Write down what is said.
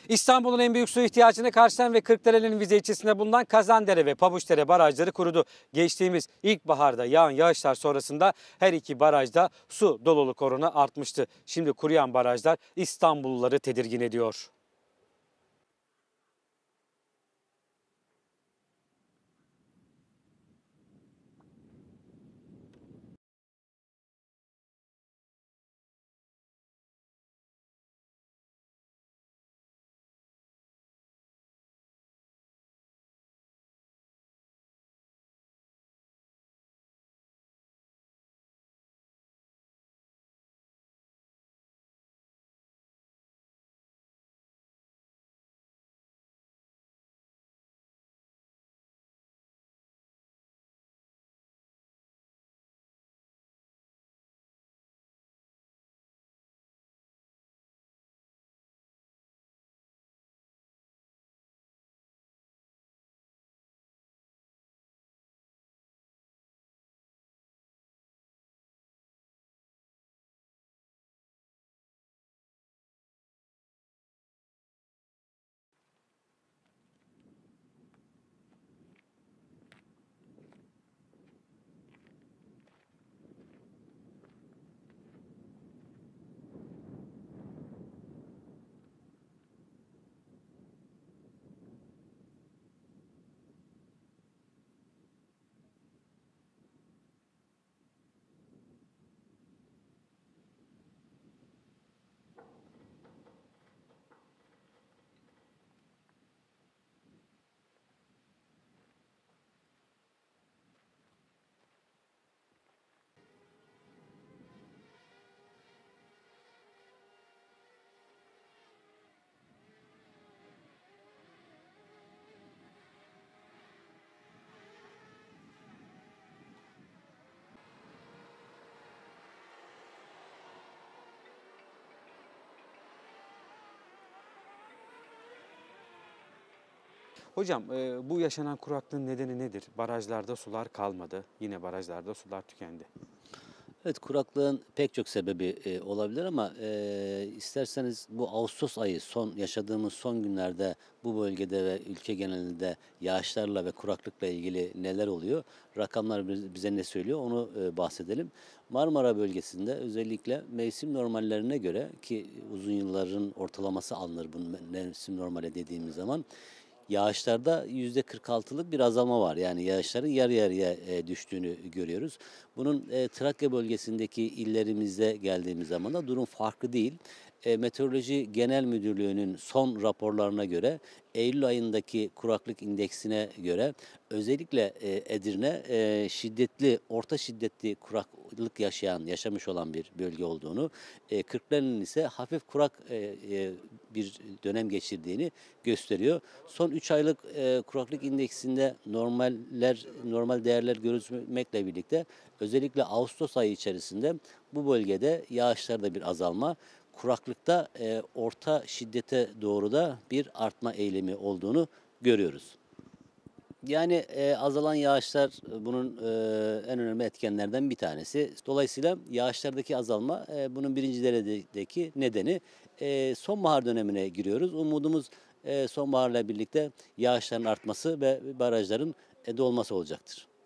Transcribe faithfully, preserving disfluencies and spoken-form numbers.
İstanbul'un en büyük su ihtiyacını karşılayan ve Kırklareli'nin vize ilçesinde bulunan Kazandere ve Pabuçdere barajları kurudu. Geçtiğimiz ilkbaharda yağan yağışlar sonrasında her iki barajda su doluluk oranı artmıştı. Şimdi kuruyan barajlar İstanbulluları tedirgin ediyor. Hocam e, bu yaşanan kuraklığın nedeni nedir? Barajlarda sular kalmadı. Yine barajlarda sular tükendi. Evet, kuraklığın pek çok sebebi e, olabilir ama e, isterseniz bu Ağustos ayı son yaşadığımız son günlerde bu bölgede ve ülke genelinde yağışlarla ve kuraklıkla ilgili neler oluyor? Rakamlar biz- bize ne söylüyor onu e, bahsedelim. Marmara bölgesinde özellikle mevsim normallerine göre ki uzun yılların ortalaması alınır bu mevsim normali dediğimiz zaman yağışlarda yüzde kırk altılık bir azalma var. Yani yağışların yarı yarıya e, düştüğünü görüyoruz. Bunun e, Trakya bölgesindeki illerimizde geldiğimiz zaman da durum farklı değil. E, Meteoroloji Genel Müdürlüğü'nün son raporlarına göre Eylül ayındaki kuraklık indeksine göre özellikle e, Edirne e, şiddetli, orta şiddetli kuraklık yaşayan, yaşamış olan bir bölge olduğunu, e, Kırklareli'nin ise hafif kurak e, e, bir dönem geçirdiğini gösteriyor. Son üç aylık e, kuraklık indeksinde normaller normal değerler görülmekle birlikte özellikle Ağustos ayı içerisinde bu bölgede yağışlarda bir azalma, kuraklıkta e, orta şiddete doğru da bir artma eğilimi olduğunu görüyoruz. Yani e, azalan yağışlar e, bunun e, en önemli etkenlerden bir tanesi. Dolayısıyla yağışlardaki azalma e, bunun birinci derecedeki nedeni. E, sonbahar dönemine giriyoruz. Umudumuz e, sonbaharla birlikte yağışların artması ve barajların e, dolması olacaktır.